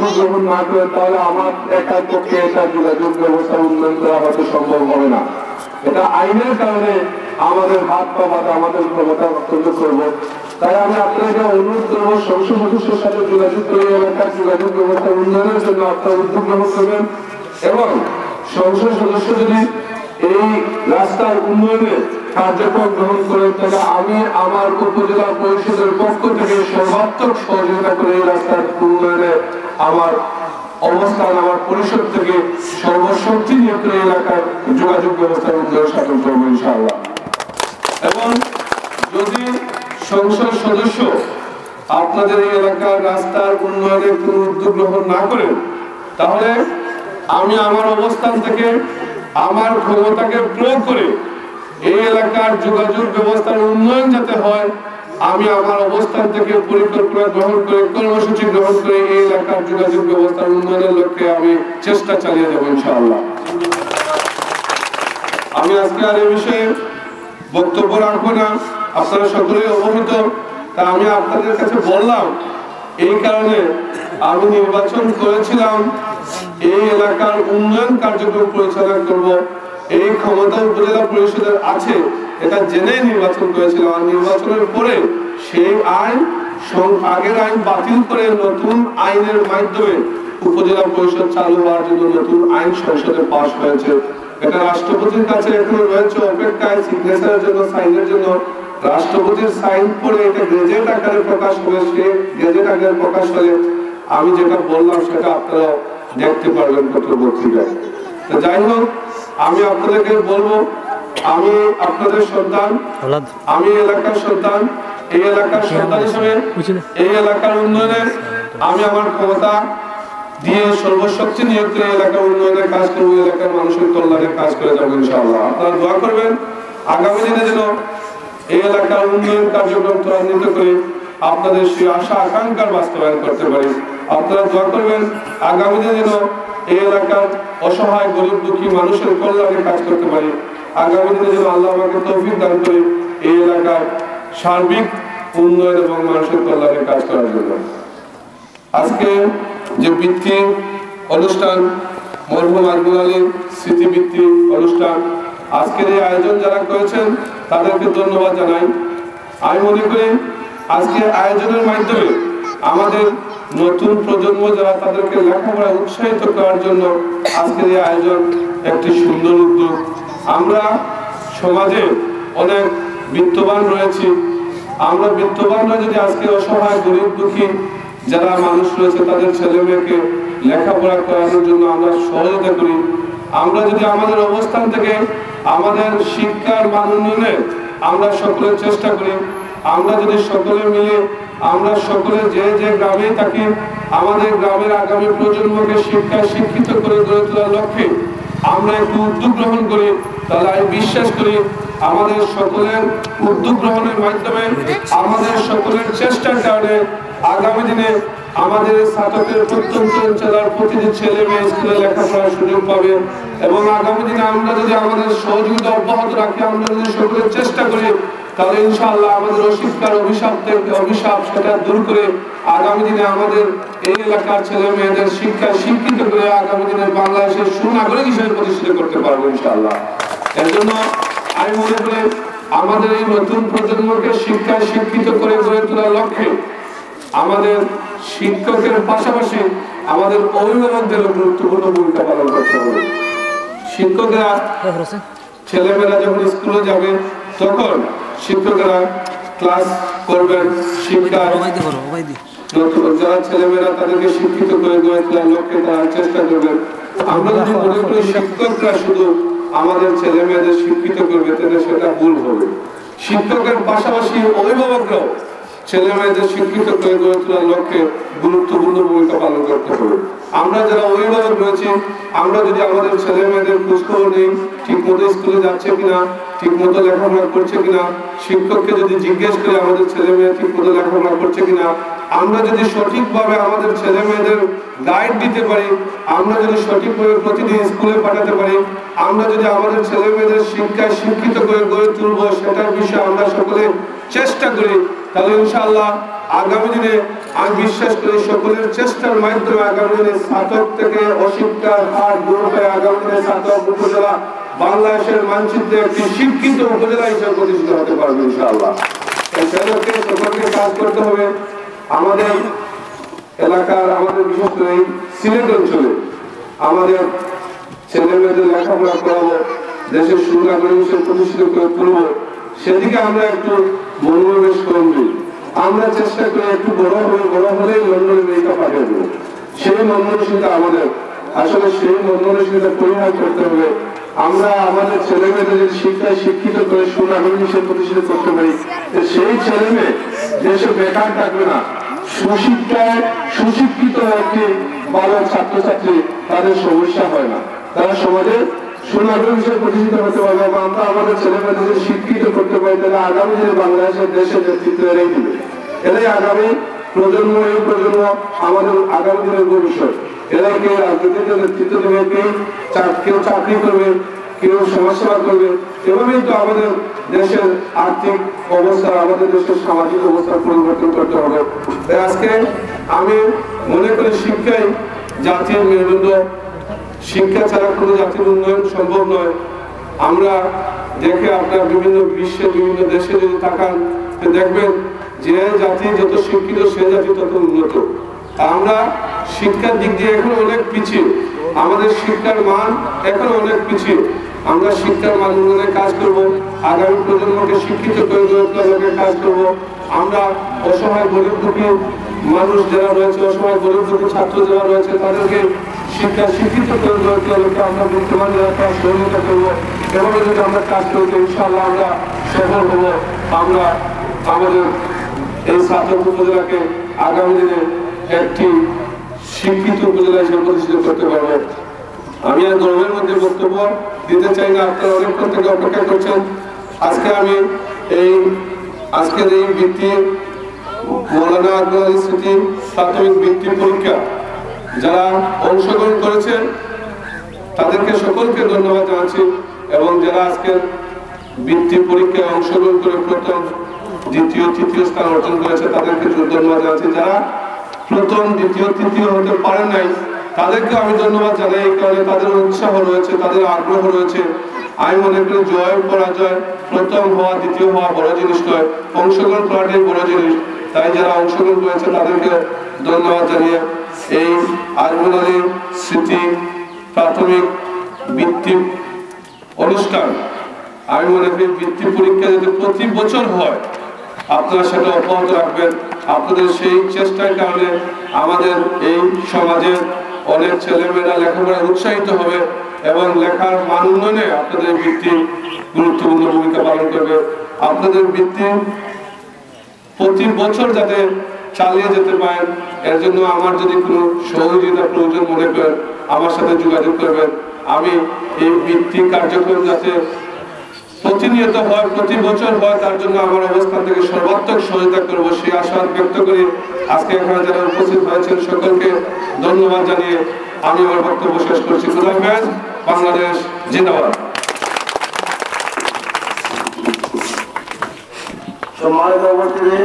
উদ্যোগ গ্রহণ না করে তাহলে আমার একার পক্ষে এটা যোগাযোগ ব্যবস্থা উন্নয়ন করা হয়তো সম্ভব হবে না। এটা আইনের কারণে আমাদের হাত পা বাঁধা, আমাদের ক্ষমতা অত্যন্ত করবো। তাই আমি আপনাকে অনুরোধ করবো সংসদ সদস্যের সাথে যোগাযোগ করে এলাকার যোগাযোগ ব্যবস্থা উন্নয়নের জন্য আপনার উদ্যোগ গ্রহণ করবেন এবং সংসদ সদস্য যদি এই রাস্তার উন্নয়নে কার্যক্রম গ্রহণ করে তাহলে আমি আমার উপজেলা পরিষদের পক্ষ থেকে সর্বাত্মক সহযোগিতা করে এই রাস্তার উন্নয়নে আমার অবস্থান, আমার পরিষদ থেকে সর্বশক্তি নিয়ে করে এলাকার যোগাযোগ ব্যবস্থার উন্নয়ন সাধন করবো ইনশাআল্লাহ। এবং যদি সংসদ সদস্য আপনাদের এই এলাকার রাস্তার উন্নয়নের কোন উদ্যোগ গ্রহণ না করেন তাহলে আমি আমার অবস্থান থেকে আমার ক্ষমতাকে প্রয়োগ করে এই এলাকার যোগাযোগ ব্যবস্থার উন্নয়ন যাতে হয় আমি আমার অবস্থান থেকে পরিকল্পনা গ্রহণ করে কর্মসূচি গ্রহণ করে এই এলাকার যোগাযোগ ব্যবস্থার উন্নয়নের লক্ষ্যে আমি চেষ্টা চালিয়ে যাব ইনশাআল্লাহ। আমি আজকে আর এই বিষয়ে বক্তব্য রাখবো না, আপনারা সকলেই অবহিত। তা আমি আপনাদের কাছে বললাম এই কারণে আমি নির্বাচন করেছিলাম এই এলাকার উন্নয়ন কার্যক্রম পরিচালনা করব, এই ক্ষমতা উপজেলা পরিষদের আছে এটা জেনে নির্বাচন করেছিলাম। আর নির্বাচনের পরে সেই আইন আগের আইন বাতিল করে নতুন আইনের মাধ্যমে উপজেলা পরিষদ চালু হওয়ার জন্য নতুন আইন সংসদে পাস হয়েছে। এটা রাষ্ট্রপতির কাছে এখনো রয়েছে অপেক্ষায় সিগনেচারের জন্য, সাইনের জন্য। রাষ্ট্রপতির সাইন করে এটা গেজেট আকারে প্রকাশ হবে। সে গেজেট আকারে প্রকাশ হলে আমি যেটা বললাম সেটা আপনারা দেখতে পারবেন পত্রপত্রিকায়। তো যাই হোক, আমি আপনাদেরকে বলবো আমি আপনাদের সন্তান, আমি এলাকার সন্তান। এই এলাকার সন্তান হিসেবে এই এলাকার উন্নয়নে আমি আমার ক্ষমতা দিয়ে সর্বশক্তি নিয়োগ করে এলাকার উন্নয়নের কাজ করবো, এলাকার মানুষের কল্যাণের কাজ করে যাবো ইনশাআল্লাহ। আপনারা দোয়া করবেন আগামী দিনে যেন এই এলাকার উন্নয়ন কার্যক্রম ত্বরান্বিত করে আপনাদের সেই আশা আকাঙ্ক্ষার বাস্তবায়ন করতে পারি। আপনারা দোয়া করবেন আগামী দিনে যেন এই এলাকার অসহায় গরিব দুঃখী মানুষের কল্যাণে কাজ করতে পারি। আগামী দিনে যেন আল্লাহ আমাকে তৌফিক দান করে এই এলাকার সার্বিক উন্নয়ন এবং মানুষের কল্যাণে কাজ করার জন্য। আজকে যে বৃত্তি অনুষ্ঠান, মরহুম আজমল আলীর স্মৃতিবৃত্তি অনুষ্ঠান, আজকের এই আয়োজন যারা করেছেন তাদেরকে ধন্যবাদ জানাই। আমি মনে করি আজকে আয়োজনের মাধ্যমে আমাদের নতুন প্রজন্ম যারা তাদেরকে লেখাপড়ায় উৎসাহিত করার জন্য আজকের এই আয়োজন একটি সুন্দর উদ্যোগ। আমরা সমাজে অনেক বিত্তবান রয়েছি, আমরা বিত্তবানরা যদি আজকে অসহায় গরিব দুঃখী যারা মানুষ রয়েছে তাদের ছেলে মেয়েকে লেখাপড়া করানোর জন্য আমরা সহযোগিতা করি, আমরা যদি আমাদের অবস্থান থেকে আমাদের শিক্ষার মান উন্নয়নে আমরা সকলে চেষ্টা করি, আমরা যদি সকলে মিলে আমরা সকলে যে যে গ্রামে থাকি আমাদের গ্রামের আগামী প্রজন্মকে শিক্ষায় শিক্ষিত করে গড়ে তোলার লক্ষ্যে আমরা একটু উদ্যোগ গ্রহণ করি, তাহলে আমি বিশ্বাস করি আমাদের সকলের উদ্যোগ গ্রহণের মাধ্যমে আমাদের সকলের চেষ্টার কারণে আগামী দিনে আমাদের ছাত্রদের প্রত্যন্ত অঞ্চলের প্রতিটি ছেলে মেয়ে স্কুলে লেখাপড়ার সুযোগ পাবে। এবং আগামী দিনে আমরা যদি আমাদের সহযোগিতা অব্যাহত রাখি, আমরা যদি সকলের চেষ্টা করি, তাহলে ইনশাআল্লাহ আমাদের অশিক্ষার অভিশাপ সেটা দূর করে আগামী দিনে আমাদের এই এলাকার ছেলে মেয়েদের শিক্ষায় শিক্ষিত করে আগামী দিনে বাংলাদেশের সুনাগরিক হিসেবে প্রতিষ্ঠিত করতে পারবো ইনশাআল্লাহ। এর জন্য আমি মনে করি আমাদের এই নতুন প্রজন্মকে শিক্ষায় শিক্ষিত করে গড়ে তোলার লক্ষ্যে আমাদের শিক্ষকের পাশাপাশি আমাদের অভিভাবকদেরও গুরুত্বপূর্ণ ভূমিকা পালন করতে হবে। শিক্ষকরা ছেলেমেয়েরা যখন স্কুলে যাবে তখন শিক্ষকরা ক্লাস করবেন, শিক্ষা যারা ছেলেমেয়েরা তাদেরকে শিক্ষিত করে গড়ে তোলার লক্ষ্যে তারা চেষ্টা করবেন। আমরা যদি মনে করি শিক্ষকরা শুধু আমাদের ছেলে মেয়েদের শিক্ষিত করবে তাহলে সেটা ভুল হবে। শিক্ষকের পাশাপাশি অভিভাবকরাও ছেলে মেয়েদের শিক্ষিত করে গড়ে তোলার লক্ষ্যে গুরুত্বপূর্ণ ভূমিকা পালন করতে হবে। আমরা যারা অভিভাবক রয়েছি আমরা যদি আমাদের ছেলে মেয়েদের খোঁজখবর নিই, ঠিক মতো স্কুলে যাচ্ছে কিনা, ঠিক মতো লেখাপড়া করছে কিনা, শিক্ষককে যদি জিজ্ঞেস করি আমাদের ছেলে মেয়ে ঠিক মতো লেখাপড়া করছে কিনা, আমরা যদি সঠিকভাবে আমাদের ছেলে মেয়েদের গাইড দিতে পারি, আমরা যদি সঠিকভাবে প্রতিদিন স্কুলে পাঠাতে পারি, আমরা যদি আমাদের ছেলে মেয়েদের শিক্ষায় শিক্ষিত করে গড়ে তুলবো সেটার বিষয়ে আমরা সকলে চেষ্টা করি, তাহলে ইনশাআল্লাহ আগামী দিনে আমি বিশ্বাস করি সকলের চেষ্টার মাধ্যমে আগামী দিনে স্নাতক থেকে অশিক্ষার হার দূর হয়ে আগামী দিনে স্নাতক উপজেলা বাংলাদেশের মানচিত্রে একটি শিক্ষিত উপজেলা হিসেবে প্রতিষ্ঠিত হতে পারবে ইনশাআল্লাহ। সেজন্য সকলকে কাজ করতে হবে। আমাদের এলাকার আমাদের বিশেষ করে সিলেট অঞ্চলে আমাদের ছেলে মেয়েদের লেখাপড়া করাবো, দেশের সুনাগরিক হিসেবে প্রতিষ্ঠিত করে তুলবো, সেদিকে আমরা একটু মনোনিবেশ করবো। আমরা চেষ্টা করি একটু বড় হলেই লন্ডনে মেয়েটা পাঠিয়ে দেবো। সেই মনোনিবেশিতা আমাদের আসলে সেই মনোনিবেশিতা পরিহার করতে হবে। আমরা আমাদের ছেলে মেয়েদের শিক্ষায় শিক্ষিত করে সুনাগরিক হিসেবে প্রতিষ্ঠিত করতে পারি, সেই ছেলে মেয়ে দেশে বেকার থাকবে না। সুশিক্ষায় সুশিক্ষিত একটি ভালো ছাত্রছাত্রী তাদের সমস্যা হয় না, তারা সমাজে সুনাগরিক হিসেবে প্রতিষ্ঠিত হতে পারবে। এবং আমরা আমাদের ছেলে মেয়েদের শিক্ষিত করতে পারি, তাহলে আগামী দিনে বাংলাদেশের দেশের নেতৃত্ব এরাই দিবে। এরাই আগামী প্রজন্ম, এই প্রজন্ম আমাদের আগামী দিনের ভবিষ্যৎ। এরাই কেউ রাজনীতিতে নেতৃত্ব দেবে, কেউ চাকরি করবে, কেউ সমাজসেবা করবে। এভাবেই তো আমাদের দেশের আর্থিক অবস্থা, আমাদের দেশের সামাজিক অবস্থার পরিবর্তন করতে হবে। তাই আজকে আমি মনে করি শিক্ষাই জাতির মেরুদণ্ড। শিক্ষা ছাড়া কোনো জাতির উন্নয়ন সম্ভব নয়। আমরা দেখে আপনার বিভিন্ন বিশ্বের বিভিন্ন দেশে যদি তাকান দেখবেন যে জাতি যত শিক্ষিত সে জাতি তত উন্নত। আমরা শিক্ষার দিক দিয়ে এখন অনেক পিছিয়ে, আমাদের শিক্ষার মান এখন অনেক পিছিয়ে। আমরা শিক্ষার মান উন্নয়নে কাজ করব, আগামী প্রজন্মকে শিক্ষিত করে গড়ে কাজ করব। আমরা অসহায় গরিব দুঃখী মানুষ যারা রয়েছে, অসহায় গরিব দুঃখী ছাত্র যারা রয়েছে তাদেরকে শিক্ষিত করে গড়ে আমরা বিদ্যমান কাজ সহযোগিতা করবো। এভাবে যদি আমরা কাজ করি ইনশাআল্লাহ আমরা সফল হব। আমরা আমাদের এই স্নাতক উপজেলাকে আগামী দিনে একটি শিক্ষিত উপজেলা হিসেবে প্রতিষ্ঠিত করতে পারবো। আমি আর গর্বের মধ্যে বক্তব্য দিতে চাই না, আপনারা অনেকক্ষণ থেকে অপেক্ষা করছেন। আজকে আমি আজকের এই বৃত্তি মৌলানা আকবর আলী স্মৃতি প্রাথমিক বৃত্তি পরীক্ষা যারা অংশগ্রহণ করেছেন তাদেরকে সকলকে ধন্যবাদ জানাচ্ছি। এবং যারা আজকের বৃত্তি পরীক্ষায় অংশগ্রহণ করে প্রথম, দ্বিতীয়, তৃতীয় স্থান অর্জন করেছে তাদেরকে ধন্যবাদ জানাচ্ছি। যারা প্রথম, দ্বিতীয়, তৃতীয় হতে পারেন নাই তাদেরকে আমি ধন্যবাদ জানাই। এই কারণে তাদের উৎসাহ রয়েছে, তাদের আগ্রহ রয়েছে। আমি মনে করি জয় পরাজয়, প্রথম হওয়া দ্বিতীয় হওয়া বড় জিনিস নয়, অংশগ্রহণ করাটাই বড় জিনিস। তাই যারা অংশগ্রহণ করেছে তাদেরকে ধন্যবাদ জানিয়ে এই আকবর আলী স্মৃতি প্রাথমিক বৃত্তি অনুষ্ঠান আমি মনে করি বৃত্তি পরীক্ষা যদি প্রতি বছর হয় আপনারা সেটা অব্যাহত রাখবেন। আপনাদের সেই চেষ্টার কারণে আমাদের এই সমাজের অনেক ছেলেমেয়েরা লেখাপড়ায় উৎসাহিত হবে এবং লেখার মান উন্নয়নে আপনাদের বৃত্তি গুরুত্বপূর্ণ ভূমিকা পালন করবে। আপনাদের বৃত্তি প্রতি বছর যাতে চালিয়ে যেতে পারেন, এর জন্য আমার যদি কোনো সহযোগিতা প্রয়োজন মনে করেন আমার সাথে যোগাযোগ করবেন। আমি এই বৃত্তি কার্যক্রম যাতে প্রতিনিয়ত হয়, প্রতি বছর হয়, তার জন্য আমার অবস্থান থেকে সর্বাত্মক সহায়তা করবো সেই আশা ব্যক্ত করি। আজকে এখানে যারা উপস্থিত হয়েছেন সকলকে ধন্যবাদ জানিয়ে আমি আমার বক্তব্য শেষ করছি। খোদা হাফেজ। বাংলাদেশ জিন্দাবাদ। সম্মানিত উপস্থিতি।